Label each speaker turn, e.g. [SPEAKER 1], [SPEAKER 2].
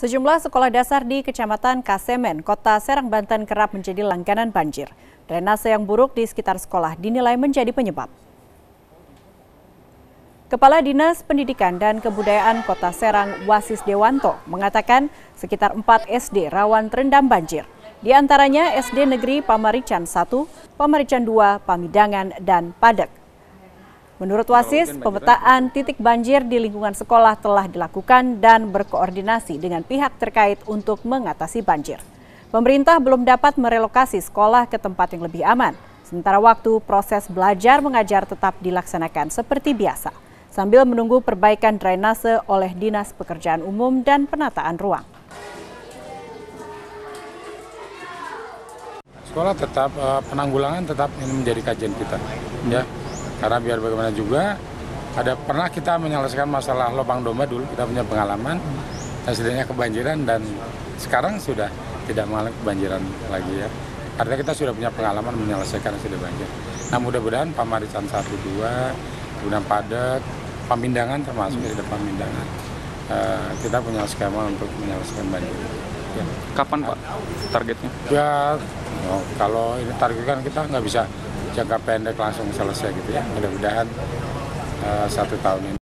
[SPEAKER 1] Sejumlah sekolah dasar di Kecamatan Kasemen, Kota Serang, Banten kerap menjadi langganan banjir. Drainase yang buruk di sekitar sekolah dinilai menjadi penyebab. Kepala Dinas Pendidikan dan Kebudayaan Kota Serang, Wasis Dewanto, mengatakan sekitar 4 SD rawan terendam banjir. Di antaranya SD Negeri Pamarican 1, Pamarican 2, Pamidangan, dan Padek. Menurut Wasis, pemetaan titik banjir di lingkungan sekolah telah dilakukan dan berkoordinasi dengan pihak terkait untuk mengatasi banjir. Pemerintah belum dapat merelokasi sekolah ke tempat yang lebih aman. Sementara waktu proses belajar mengajar tetap dilaksanakan seperti biasa, sambil menunggu perbaikan drainase oleh Dinas Pekerjaan Umum dan Penataan Ruang.
[SPEAKER 2] Sekolah tetap, penanggulangan tetap ini menjadi kajian kita, ya. Karena biar bagaimana juga, pernah kita menyelesaikan masalah lubang domba dulu, kita punya pengalaman, hasilnya kebanjiran dan sekarang sudah tidak mengalami kebanjiran lagi ya. Artinya kita sudah punya pengalaman menyelesaikan hasil banjir. Nah mudah-mudahan Pamarican 1, 2, kemudian Padek, Pamindangan termasuk di depan Pamindangan, kita punya skema untuk menyelesaikan banjir. Ya.
[SPEAKER 3] Kapan Pak targetnya?
[SPEAKER 2] Ya, kalau ini target kan kita nggak bisa jangka pendek langsung selesai gitu ya. Mudah-mudahan 1 tahun ini.